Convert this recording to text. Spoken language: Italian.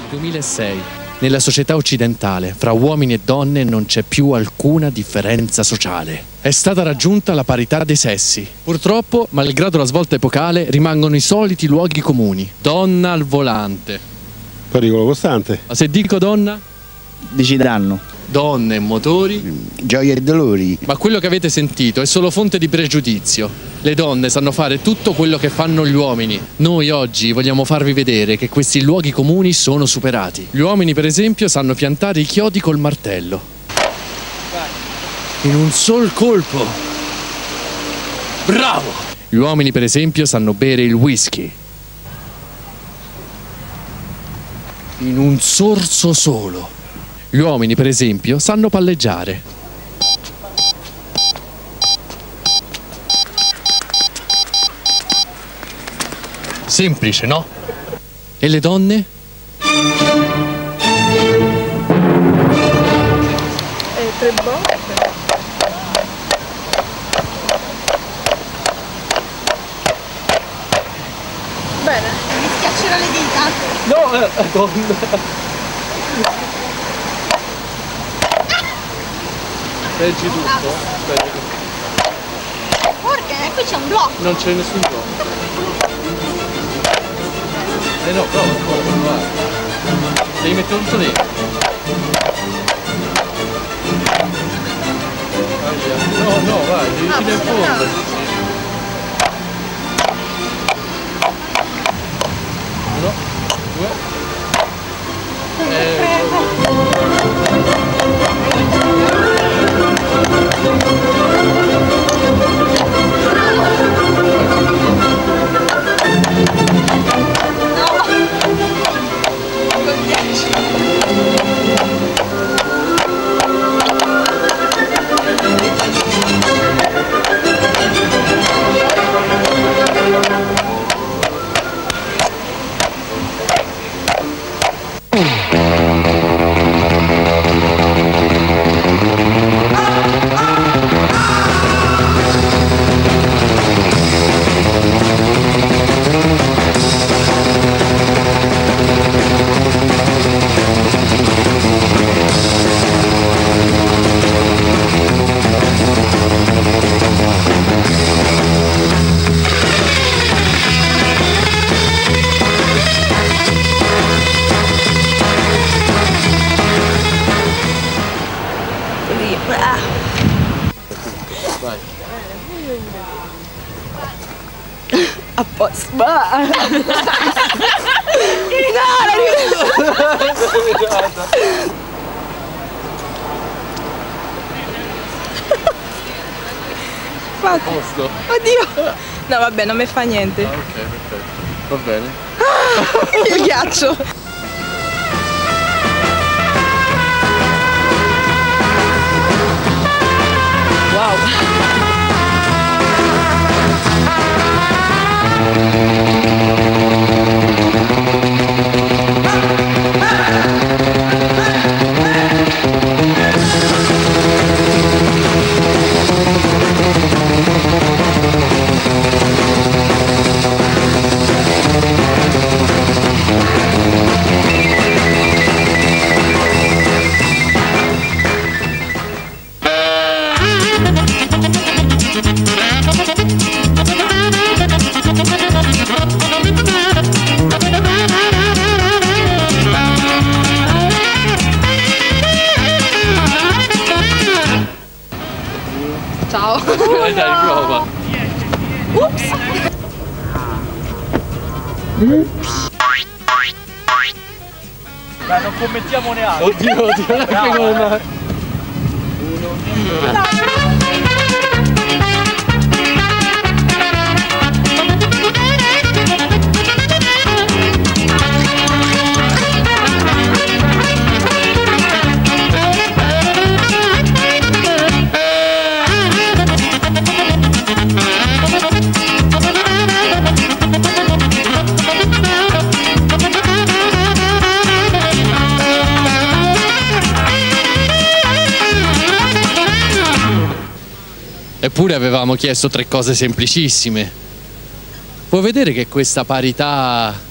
2006. Nella società occidentale, fra uomini e donne non c'è più alcuna differenza sociale. È stata raggiunta la parità dei sessi. Purtroppo, malgrado la svolta epocale, rimangono i soliti luoghi comuni. Donna al volante. Pericolo costante. Ma se dico donna? Decideranno. Donne e motori. Gioie e dolori. Ma quello che avete sentito è solo fonte di pregiudizio. Le donne sanno fare tutto quello che fanno gli uomini. Noi oggi vogliamo farvi vedere che questi luoghi comuni sono superati. Gli uomini, per esempio, sanno piantare i chiodi col martello. In un sol colpo. Bravo! Gli uomini, per esempio, sanno bere il whisky. In un sorso solo. Gli uomini, per esempio, sanno palleggiare. Semplice, no? E le donne? Tre botte. Bene. Mi schiaccerà le dita. No, donna. Leggi tutto? Porca, qui c'è un blocco. Non c'è nessun blocco. No, prova. Devi mettere tutto dentro. No, vai, devi fino in fondo. Uno, due. Vai. A posto. No, A posto. Oddio. No, vabbè, non mi fa niente. Ah, ok, perfetto. Va bene. Il ghiaccio. Wow. Ciao. Dai, prova. Ups. Dai, non commentiamo neanche. Oddio, anche con... Uno, due. Eppure avevamo chiesto 3 cose semplicissime. Puoi vedere che questa parità